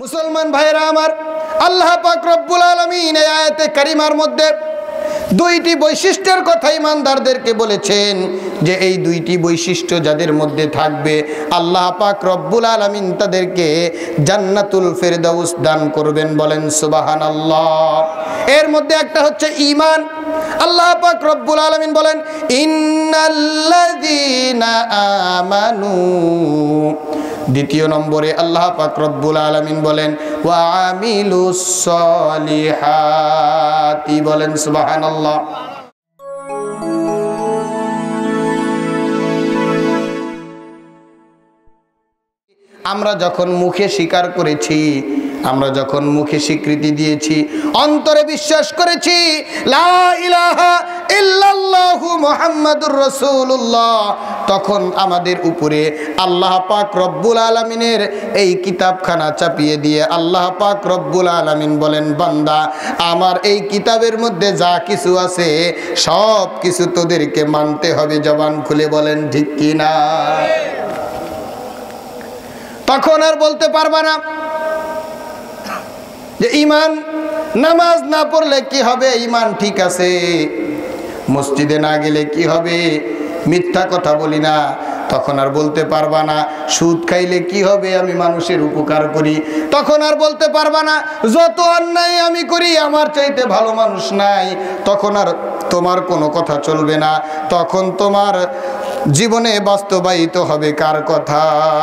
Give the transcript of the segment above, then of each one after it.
মুসলমান ভাইরা আমার, আল্লাহ পাক রব্বুল আলামিন এই আয়াতে কারিমার মধ্যে দুইটি বৈশিষ্ট্যের কথা ইমানদারদেরকে বলেছেন যে এই দুইটি বৈশিষ্ট্য যাদের মধ্যে থাকবে আল্লাহ পাক রব্বুল আলামিন তাদেরকে জান্নাতুল ফেরদাউস দান করবেন। বলেন সুবহানাল্লাহ। এর মধ্যে একটা হচ্ছে ঈমান। আল্লাহ পাক রব্বুল আলামিন বলেন ইন্নাল্লাযীনা আমানু। দ্বিতীয় নম্বরে আল্লাহ পাক রব্বুল আলামিন বলেন ওয়া আমিলুস সলিহাতি। বলেন সুবহানাল্লাহ। আমরা যখন মুখে স্বীকার করেছি, আমরা যখন মুখে স্বীকৃতি দিয়েছি, অন্তরে বিশ্বাস করেছি লা ইলাহা ইল্লাল্লাহু মুহাম্মাদুর রাসূলুল্লাহ, তখন আমাদের উপরে আল্লাহ পাক রব্বুল আলামিনের এই কিতাবখানা চাপিয়ে দিয়ে আল্লাহ পাক রব্বুল আলামিন বলেন বান্দা আমার এই কিতাবের মধ্যে যা কিছু আছে সব কিছু তোদেরকে মানতে হবে। জবান খুলে বলেন ঠিক কি না? তখন আর বলতে পারবা না যে ঈমান, নামাজ না পড়লে কি হবে, ঈমান ঠিক আছে, মসজিদে না গেলে কি হবে, মিথ্যা কথা বলি না। তখন আর বলতে পারবা না সুদ খাইলে কি হবে, আমি মানুষের উপকার করি। তখন আর বলতে পারবা না যত অন্যায় আমি করি আমার চাইতে ভালো মানুষ নাই। তখন আর তোমার কোনো কথা চলবে না। তখন তোমার জীবনে বাস্তবায়িত হবে কার কথা?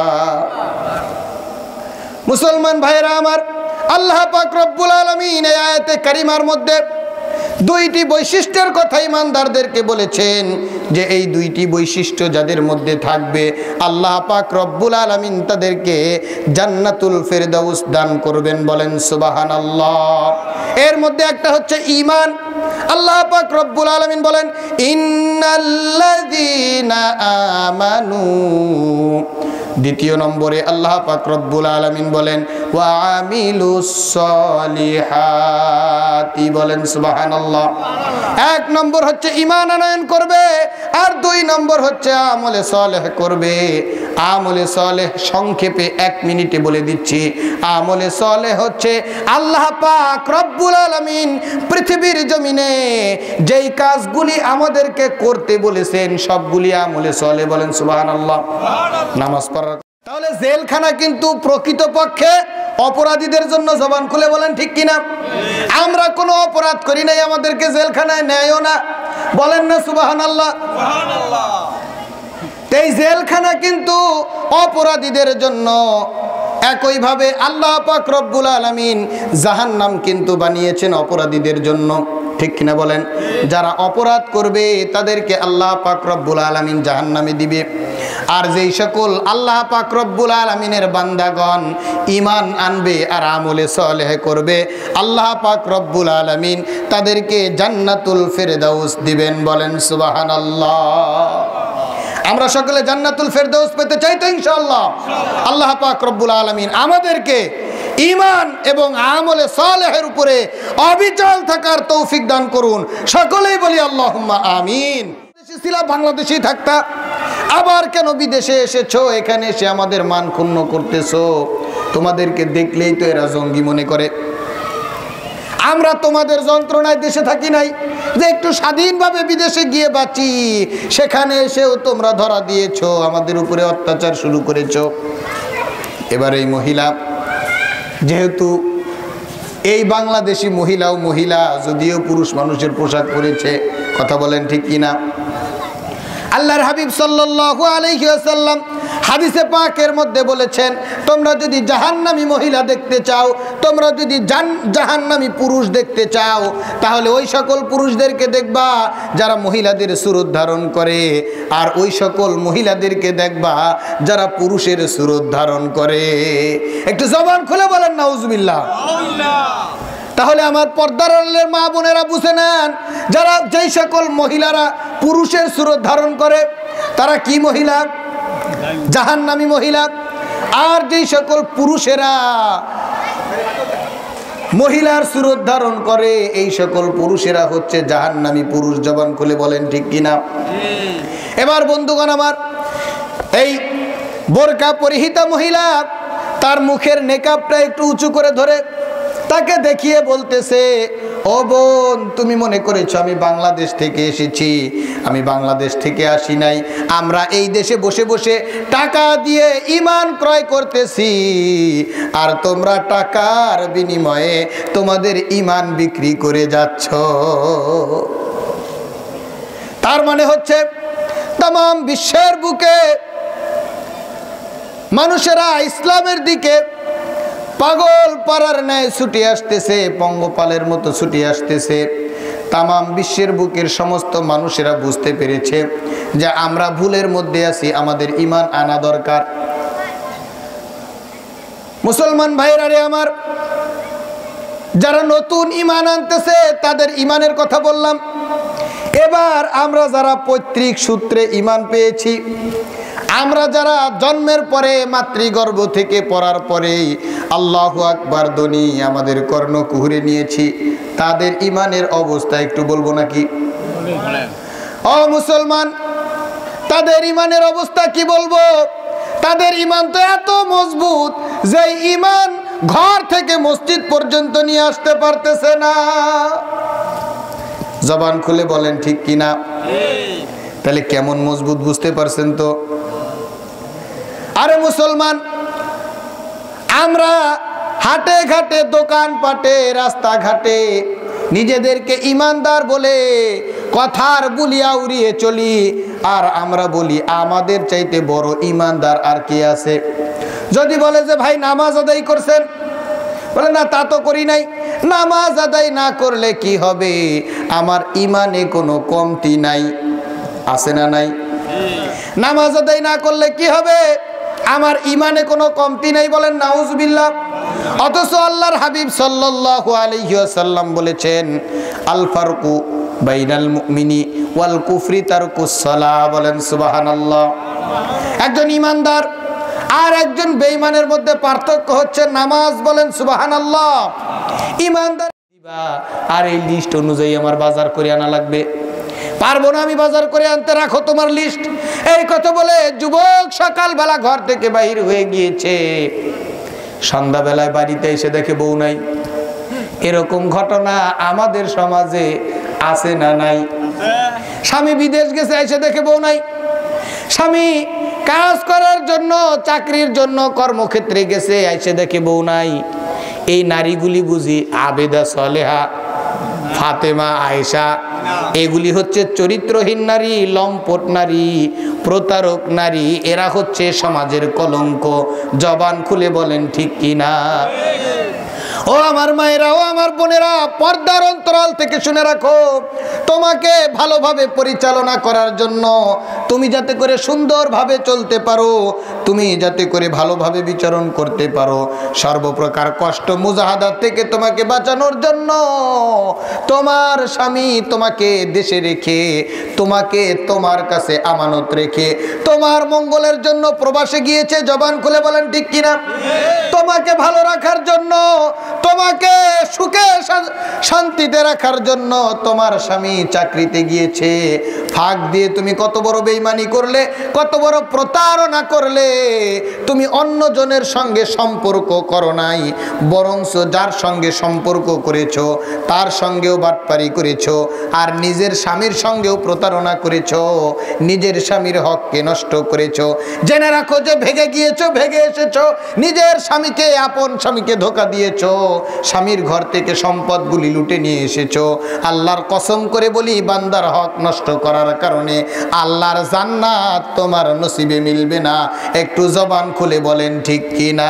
মুসলমান ভাইরা আমার, আল্লাহ পাক রব্বুল আলামিন এই আয়াতে কারিমার মধ্যে দুইটি বৈশিষ্ট্যের কথা ইমানদারদেরকে বলেছেন যে এই দুইটি বৈশিষ্ট্য যাদের মধ্যে থাকবে আল্লাহ পাক রব্বুল আলামিন তাদেরকে জান্নাতুল ফেরদাউস দান করবেন। বলেন সুবহানাল্লাহ। এর মধ্যে একটা হচ্ছে ঈমান। আল্লাহ পাক রব্বুল আলামিন বলেন ইন্নাল্লাযীনা আমানু। দ্বিতীয় নম্বরে আল্লাহ পাক রব্বুল আলামিন বলেন ওয়া আমিলুস সলিহাতি। বলেন সুবহানাল্লাহ। এক নম্বর হচ্ছে ঈমান আনয়ন করবে, আর দুই নম্বর হচ্ছে আমলে সালেহ করবে। আমলে সালেহ সংক্ষেপে 1 মিনিটে বলে দিচ্ছি। আমলে সালেহ হচ্ছে আল্লাহ পাক রব্বুল আলামিন পৃথিবীর জমিনে যেই কাজগুলি আমাদেরকে করতে বলেছেন সবগুলি আমলে সালেহ। বলেন সুবহানাল্লাহ। নামাজ পড়া। তাহলে জেলখানা কিন্তু প্রকৃতপক্ষে অপরাধীদের জন্য। জবান খুলে বলেন ঠিক কিনা? আমরা কোনো অপরাধ করি নাই, আমাদেরকে জেলখানায় নেয়ও না। বলেন না সুবহানাল্লাহ। এই জেলখানা কিন্তু অপরাধীদের জন্য। একইভাবে আল্লাহ পাক রব্বুল আলামিন জাহান্নাম কিন্তু বানিয়েছেন অপরাধীদের জন্য। ঠিক কিনা বলেন? যারা অপরাধ করবে তাদেরকে আল্লাহ পাক রব্বুল আলামিন জাহান্নামে দিবে। আর যেই সকল আল্লাহ পাক রব্বুল আলামিনের বান্দাগণ ঈমান আনবে আর আমলে সালেহ করবে আল্লাহ পাক রব্বুল আলামিন তাদেরকে জান্নাতুল ফেরদাউস দিবেন। বলেন সুবহানাল্লাহ। আমরা সকলে জান্নাতুল ফেরদাউস পেতে চাই তো ইনশাআল্লাহ? আল্লাহ পাক রব্বুল আলামিন আমাদেরকে ঈমান এবং আমলে সালেহের উপরে অবিচল থাকার তৌফিক দান করুন। সকলেই বলি আল্লাহুম্মা আমিন। বাংলাদেশেই থাকতা, আবার কেন বিদেশে এসেছো? এখানে এসে আমাদের মান ক্ষুণ্ণ করতেছো। তোমাদেরকে দেখলেই তো এরা জঙ্গি মনে করে। আমরা তোমাদের যন্ত্রণায় দেশে থাকি নাই যে একটু স্বাধীনভাবে বিদেশে গিয়ে বাঁচি, সেখানে এসেও তোমরা ধরা দিয়েছো, আমাদের উপরে অত্যাচার শুরু করেছো। এবার এই মহিলা, যেহেতু এই বাংলাদেশি মহিলাও মহিলা, যদিও পুরুষ মানুষের পোশাক পরেছে, কথা বলেন ঠিক কিনা? আল্লাহর হাবিব সাল্লাল্লাহু আলাইহি ওয়াসাল্লাম হাদিসে পাকের মধ্যে বলেছেন তোমরা যদি জাহান্নামী মহিলা দেখতে চাও, তোমরা যদি জাহান্নামী পুরুষ দেখতে চাও, তাহলে ওই সকল পুরুষদেরকে দেখবা যারা মহিলাদের সুরত ধারণ করে, আর ওই সকল মহিলাদেরকে দেখবা যারা পুরুষের সুরত ধারণ করে। একটু জবান খুলে বলেন নাউজুবিল্লাহ। তাহলে আমার পর্দার আড়ালের মা বোনেরা বুঝে নেন, যারা যেই সকল মহিলারা পুরুষের সুরত ধারণ করে তারা কি মহিলা? জাহান্নামী মহিলা। আর যেই সকল পুরুষেরা মহিলার সুরত ধারণ করে এই সকল পুরুষেরা হচ্ছে জাহান্নামী পুরুষ। জবান খুলে বলেন ঠিক কিনা? এবার বন্ধুগণ আমার, এই বোরকা পরিহিতা মহিলা তার মুখের নেকাবটা একটু উঁচু করে ধরে তাকে দেখিয়ে বলতেছে, ও বোন, তুমি মনে করেছো আমি বাংলাদেশ থেকে এসেছি? আমি বাংলাদেশ থেকে আসি নাই। আমরা এই দেশে বসে বসে টাকা দিয়ে ঈমান ক্রয় করতেছি, আর তোমরা টাকার বিনিময়ে তোমাদের ঈমান বিক্রি করে যাচ্ছ। তার মানে হচ্ছে तमाम বিশ্বের বুকে মানুষেরা ইসলামের দিকে পাগল পাড়ার ন্যায় ছুটে আসতেছে, পঙ্গপালের মতো ছুটে আসতেছে। तमाम বিশ্বের বুকের সমস্ত মানুষেরা বুঝতে পেরেছে যে আমরা ভুলের মধ্যে আছি, আমাদের ঈমান আনা দরকার। মুসলমান ভাইরা রে আমার, যারা নতুন ঈমান আনতেছে তাদের ঈমানের কথা বললাম। এবার আমরা যারা পৈতৃক সূত্রে ঈমান পেয়েছি, আমরা যারা জন্মের পরে মাতৃগর্ভ থেকে পড়ার পরেই আল্লাহু আকবার ধ্বনি আমাদের কর্ণ কুহুরে নিয়েছি, তাদের ঈমানের অবস্থা একটু বলবো নাকি? ও মুসলমান, তাদের ঈমানের অবস্থা কি বলবো? তাদের ঈমান তো এত মজবুত যে ঈমান ঘর থেকে মসজিদ পর্যন্ত নিয়ে আসতে পারতেছে না। জবান খুলে বলেন ঠিক কিনা? তাহলে কেমন মজবুত বুঝতে পারছেন তো? আরে মুসলমান, আমরা হাটে ঘাটে, দোকান পাটে, রাস্তাঘাটে নিজেদেরকে ঈমানদার বলে কথার বুলিয়া উড়িয়ে চলি, আর আমরা বলি আমাদের চাইতে বড় ঈমানদার আর কি আছে? যদি বলে যে ভাই নামাজ আদায় করছেন, বলে না তা তো করি নাই। নামাজ আদায় না করলে কি হবে? আমার ঈমানে কোনো কমতি নাই, আছে না নাই? নামাজ আদায় না করলে কি হবে? আমার ঈমানে কোনো কমতি নাই, বলেন নাউজুবিল্লাহ। অথচ আল্লাহর হাবিব সাল্লাল্লাহু আলাইহি ওয়াসাল্লাম বলেছেন, আল ফারকু বাইনাল মুমিনি ওয়াল কুফরি তারকুস সালাহ, বলেন সুবহানাল্লাহ। একজন ঈমানদার আর একজন বেঈমানের মধ্যে পার্থক্য হচ্ছে নামাজ, বলেন সুবহানাল্লাহ। ঈমানদার আর এই লিস্ট অনুযায়ী আমার বাজার করে আনা লাগবে, পারবো না আমি বাজার করে আনতে, রাখো তোমার লিস্ট। এই কথা বলে যুবক সকালবেলা ঘর থেকে বাহির হয়ে গিয়েছে, সন্ধ্যাবেলায় বাড়িতে এসে দেখে বউ নাই। এরকম ঘটনা আমাদের সমাজে আছে না নাই? স্বামী বিদেশ গেছে, এসে দেখে বউ নাই। স্বামী কাজ করার জন্য, চাকরির জন্য কর্মক্ষেত্রে গেছে, এসে দেখে বউ নাই। এই নারীগুলি বুঝি আবেদা, সলেহা, ফাতেমা, আয়েশা, এগুলি হচ্ছে চরিত্রহীন নারী, লম্পট নারী, প্রতারক নারী। এরা হচ্ছে সমাজের কলঙ্ক। জবান খুলে বলেন ঠিক কিনা? ও আমার মায়েরা, ও আমার বোনেরা, পর্দার অন্তরাল থেকে শুনে রাখো, তোমাকে ভালোভাবে পরিচালনা করার জন্য, তুমি যাতে করে সুন্দরভাবে চলতে পারো, তুমি যাতে করে ভালোভাবে বিচরণ করতে পারো, সর্বপ্রকার কষ্ট মুজাহাদাত থেকে তোমাকে বাঁচানোর জন্য তোমার স্বামী তোমাকে দেশে রেখে, তোমাকে তোমার কাছে আমানত রেখে, তোমার মঙ্গলের জন্য প্রবাসে গিয়েছে। জবান খুলে বলেন ঠিক কিনা? তোমাকে ভালো রাখার জন্য, তোমাকে সুখে শান্তিতে রাখার জন্য তোমার স্বামী চাকরিতে গিয়েছে। ফাঁক দিয়ে তুমি কত বড় বেঈমানি করলে, কত বড় প্রতারণা করলে। তুমি অন্যজনের সঙ্গে সম্পর্ক করো নাই, বরঞ্চ যার সঙ্গে সম্পর্ক করেছো তার সঙ্গেও বাটপারি করেছো, আর নিজের স্বামীর সঙ্গেও প্রতারণা করেছো, নিজের স্বামীর হককে নষ্ট করেছো। জেনে রাখো যে ভেগে গিয়েছো, ভেগে এসেছো, নিজের স্বামীকে, আপন স্বামীকে ধোঁকা দিয়েছো, স্বামীর ঘর থেকে সম্পদগুলি লুটে নিয়ে এসেছো। আল্লাহর কসম করে বলি, বান্দার হক নষ্ট করার কারণে আল্লাহর জান্নাত তোমার নসিবে মিলবে না। একটু জবান খুলে বলেন ঠিক কিনা?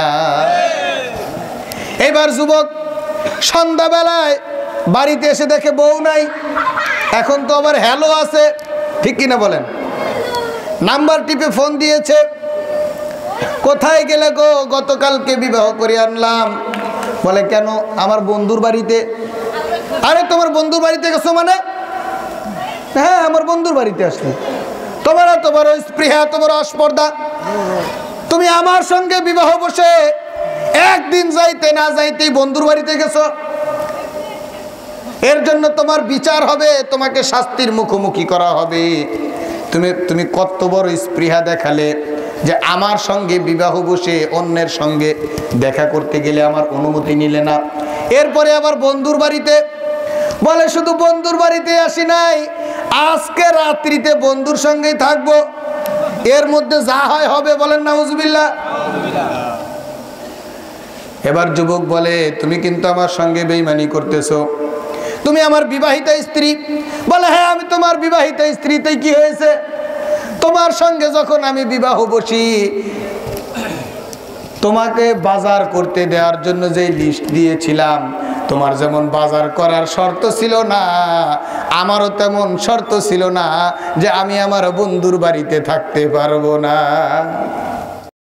এবার যুবক সন্ধ্যাবেলায় বাড়িতে এসে দেখে বউ নাই। এখন তো আবার হ্যালো আছে, ঠিক কিনা বলেন? নাম্বার টিপে ফোন দিয়েছে, কোথায় গেলে গো? গতকালকে বিবাহ করে আনলাম। বলে কেন? আমার বন্ধুর বাড়িতে। আরে তোমার বন্ধুর বাড়িতে গেছো মানে? হ্যাঁ, আমার বন্ধুর বাড়িতে আসলে। তোমার ওই স্পৃহা, তোমার অস্পর্ধা। তুমি আমার সঙ্গে বিবাহ বসে একদিন যাইতে না যাইতেই বন্ধুর বাড়িতে গেছো। এর জন্য তোমার বিচার হবে, তোমাকে শাস্তির মুখোমুখি করা হবে। তুমি কত বড় স্পৃহা দেখালে, যে আমার সঙ্গে বিবাহ বসে অন্যের সঙ্গে দেখা করতে গেলে আমার অনুমতি নিলে না। এরপরে আবার বন্ধুর বাড়িতে বলে শুধু বন্ধুর বাড়িতে আসি নাই, আজকে রাত্রিতে বন্ধুর সঙ্গেই থাকবো, এর মধ্যে যা হয় হবে। বলেন নাউজুবিল্লাহ। এবার যুবক বলে তুমি কিন্তু আমার সঙ্গে বেঈমানি করতেছো, তুমি আমার বিবাহিতা স্ত্রী। বলে হ্যাঁ আমি তোমার বিবাহিতা স্ত্রী, তাই কি হয়েছে? তোমার সঙ্গে যখন আমি বিবাহ বসি, তোমাকে বাজার করতে দেওয়ার জন্য যে লিস্ট দিয়েছিলাম, তোমার যেমন বাজার করার শর্ত ছিল না, আমারও তেমন শর্ত ছিল না যে আমি আমার বন্ধুর বাড়িতে থাকতে পারবো না।